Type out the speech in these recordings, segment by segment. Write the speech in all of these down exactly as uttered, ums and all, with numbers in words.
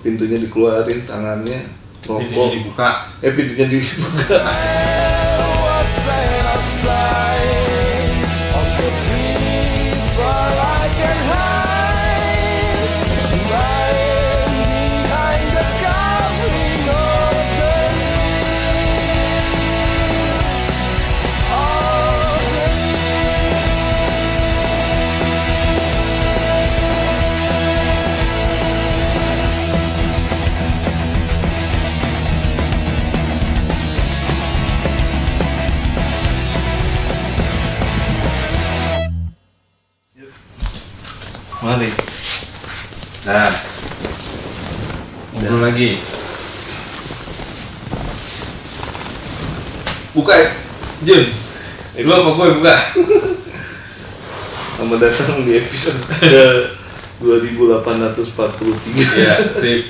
pintunya dikeluarin, tangannya rokok. Pintunya dibuka. Eh pintunya dibuka. Mari. Nah, ngobrol lagi. Buka ya, Jun. Lu apa gue buka? Selamat datang di episode ke dua ribu delapan ratus empat puluh tiga. Ya, sip.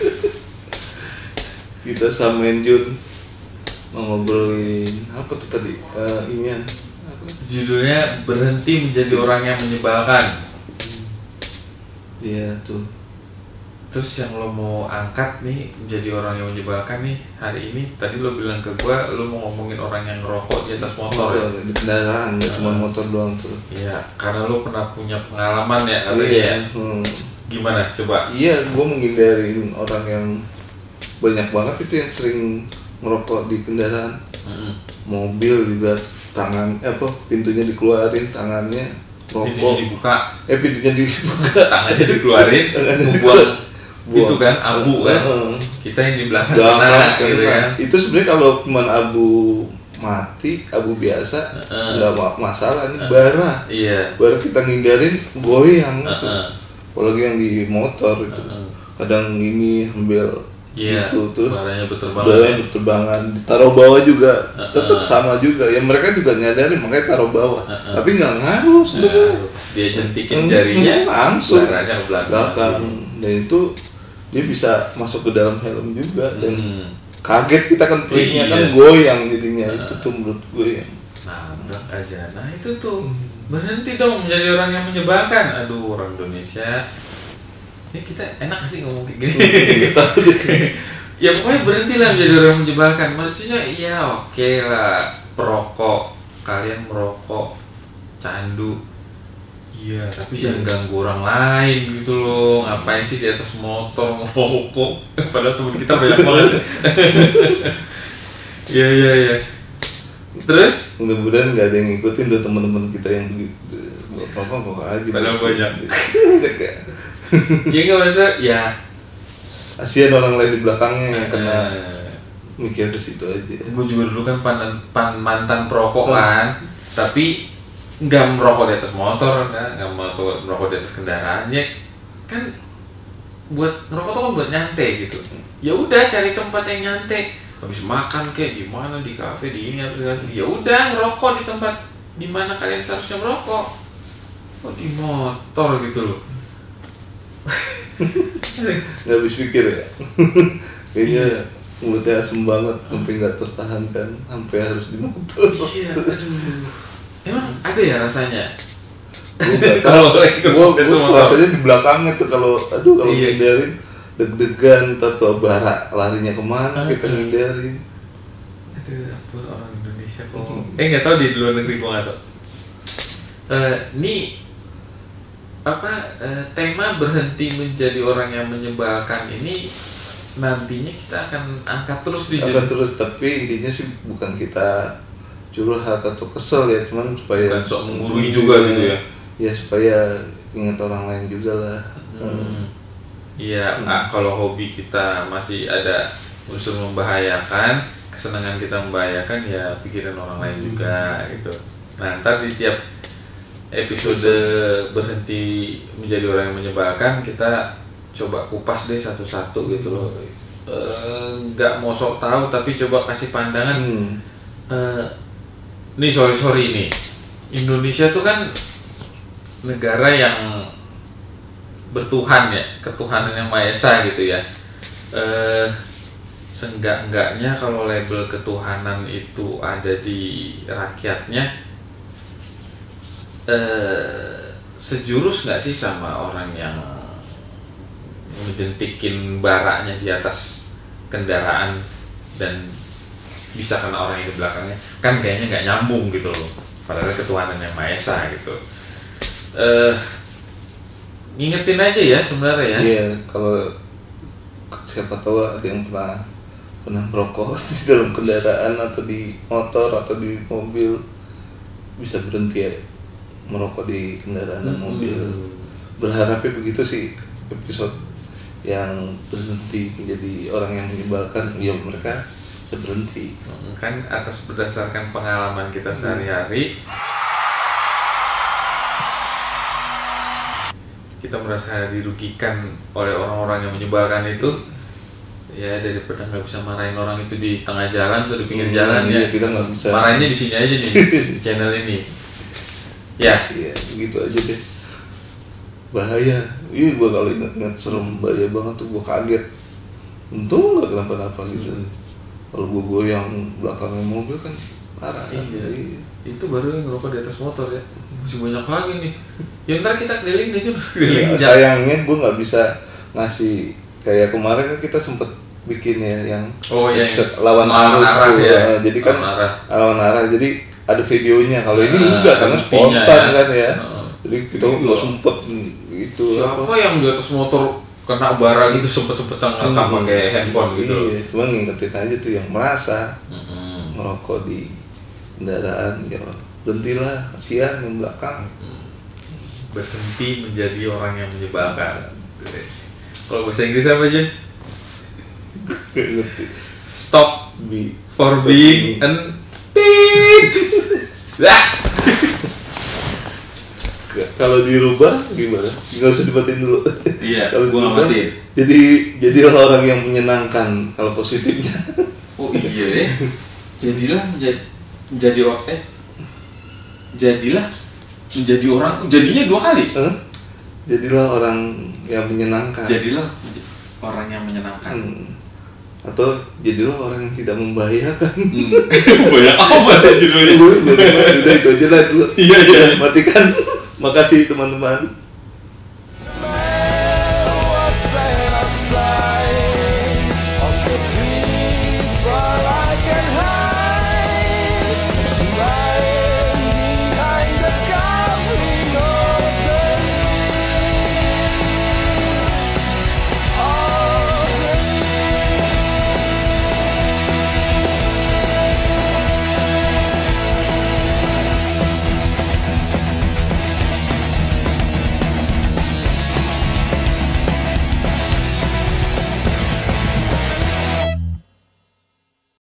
Kita samain Jun mau ngobrolin apa tuh tadi? Uh, inian. Apa? Judulnya berhenti menjadi orang yang menyebalkan. Iya tuh. Terus yang lo mau angkat nih menjadi orang yang menyebalkan nih hari ini, tadi lo bilang ke gua lo mau ngomongin orang yang ngerokok di atas motor, motor ya? Di kendaraan, nggak cuma motor doang tuh. Iya, karena lo pernah punya pengalaman ya katanya Iya. ya. Hmm. Gimana coba? Iya, gua menghindarin orang yang banyak banget itu yang sering ngerokok di kendaraan. Mm-mm. Mobil juga tangan eh, apa pintunya dikeluarin, tangannya rokok. Pintunya dibuka. Eh pintunya dibuka. Tangannya dikeluarin, ngebuang itu kan abu kan. Uh, Kita yang di belakang Belakang, kena gitu kan. Itu sebenarnya kalau cuma abu mati, abu biasa Uh-uh. nggak ma- masalah ini Uh. bara. Iya. Bara kita ngindarin goyang gitu. Uh-uh. Apalagi yang di motor itu. Uh-uh. Kadang ini ambil Iya. gitu terus Baranya berterbangan. baranya berterbangan, ditaruh bawah juga, Uh-uh. tetap sama juga. Ya mereka juga nyadarin makanya taruh bawah. Uh-uh. Tapi nggak ngaruh sebenarnya. Nah, pas dia jentikin jarinya, langsung baranya ke belakang. belakang. Dan itu dia bisa masuk ke dalam helm juga dan Hmm. kaget kita kan pelitnya Iya. kan goyang jadinya. Uh-uh. Itu tuh menurut gue ya. Nabrak aja. Nah itu tuh berhenti dong menjadi orang yang menyebalkan. Aduh, orang Indonesia. Ya kita enak sih ngomong kayak gini. Gitu. Ya pokoknya berhentilah menjadi orang yang menyebalkan. Maksudnya ya oke lah, perokok, kalian merokok, candu. Iya, tapi jangan ganggu orang lain gitu loh. Ngapain sih di atas motor ngerokok? Padahal temen kita banyak banget. Iya iya iya. Terus? Mudah-mudahan nggak ada yang ngikutin tuh teman-teman kita yang begitu. Apa kok aja. Padahal banyak. Ya nggak masalah. Ya. Kasihan orang lain di belakangnya yang kena Eh, mikir ke situ aja. gue juga dulu kan pan, pan, mantan perokok kan, tapi nggak merokok di atas motor, kan? Nggak merokok, merokok di atas kendaraan, ya kan buat ngerokok tuh kan buat nyantai gitu. Ya udah cari tempat yang nyantai, habis makan kayak di mana di kafe di ini apa segala, ya udah ngerokok di tempat di mana kalian seharusnya merokok, kok di motor gitu loh. Nggak habis pikir ya. Kayaknya mulutnya asem banget sampai nggak tertahankan sampai harus di motor. Iya, aduh. Emang ada ya rasanya? Kalau lagi gua, ke gua motor. rasanya di belakangnya tuh kalau aduh kalau Iya. ngindarin deg-degan atau bara larinya kemana kita Aduh. ngindarin. Aduh, ampun orang Indonesia kok. Eh nggak tahu di luar negeri gua nggak tahu. Eh, ini apa eh, tema berhenti menjadi orang yang menyebalkan ini nantinya kita akan angkat terus di Akan terus tapi intinya sih bukan kita curhat atau kesel ya, cuman supaya Bukan sok menggurui juga gitu ya. Ya supaya ingat orang lain juga lah. Hmm. Iya, Hmm. ah, kalau hobi kita masih ada unsur membahayakan, kesenangan kita membahayakan, ya pikiran orang lain juga gitu. Nah, ntar di tiap episode berhenti menjadi orang yang menyebalkan, kita coba kupas deh satu-satu gitu loh. Nggak mau sok tahu, tapi coba kasih pandangan. Hmm. Eh, nih sorry sorry nih, Indonesia tuh kan negara yang bertuhan ya, ketuhanan yang Maha Esa gitu ya. Eh, seenggak-enggaknya kalau label ketuhanan itu ada di rakyatnya, eh, sejurus nggak sih sama orang yang ngejentikin baraknya di atas kendaraan dan bisa kena orang yang di belakangnya, kan kayaknya nggak nyambung gitu loh. Padahal ketuhanan yang Maha Esa gitu. Eh, ngingetin aja ya sebenarnya ya. Iya, kalau siapa tahu ada yang pernah pernah merokok di dalam kendaraan atau di motor atau di mobil, bisa berhenti ya merokok di kendaraan dan mobil. Berharapnya begitu sih episode yang berhenti menjadi orang yang menyebalkan, ya mereka bisa berhenti. Kan atas berdasarkan pengalaman kita sehari-hari, kita merasa dirugikan oleh orang-orang yang menyebalkan itu. Ya daripada nggak bisa marahin orang itu di tengah jalan atau di pinggir Hmm, jalan iya, ya, kita nggak bisa. marahinnya di sini aja nih di channel ini. Ya, Iya, gitu aja deh. Bahaya. Iya, gua kalau ingat-ingat serem, bahaya banget tuh, gua kaget. Untung nggak kenapa-napa gitu. Hmm. Kalau gua goyang belakangnya mobil kan parah. Iya. Iya. Itu baru yang ngerokok di atas motor ya. Masih banyak lagi nih. Ya ntar kita keliling deh cuma Ya, keliling jalan. sayangnya gua nggak bisa ngasih, kayak kemarin kan kita sempet bikin ya yang Oh iya, episode yang lawan lawan arus arah tuh. ya. Nah, jadi kan Lawan arah. lawan arah, jadi ada videonya. Kalau ini Ah, enggak, karena buktinya spontan ya. kan ya. Ah. Jadi kita Iya. nggak sempet gitu. Siapa apa. yang di atas motor kena bara gitu sempet-sempet ngerekam Hmm. pakai handphone gitu. Iya, cuma ngingetin aja tuh yang merasa Mm-mm. merokok di kendaraan, ya berhentilah, kasihan yang belakang. Berhenti menjadi orang yang menyebalkan. Kalau bahasa Inggris apa Jim? Gak ngerti. Stop Bi. for being an tit. Lah. Kalau dirubah gimana? Nggak usah dimatiin dulu. Iya, Kalau gua nggak dirubah, matiin. Jadi jadilah orang yang menyenangkan kalau positifnya. Oh iya ya. Jadilah menjadi menjadi orang eh jadilah menjadi orang, jadinya dua kali. Hah? Jadilah orang yang menyenangkan. Jadilah menjadi orang yang menyenangkan. Hmm. Atau jadilah orang yang tidak membahayakan. Hmm. Banyak amat ya judulnya. Udah itu aja lah dulu. Iya, iya. Matikan. Makasih teman-teman.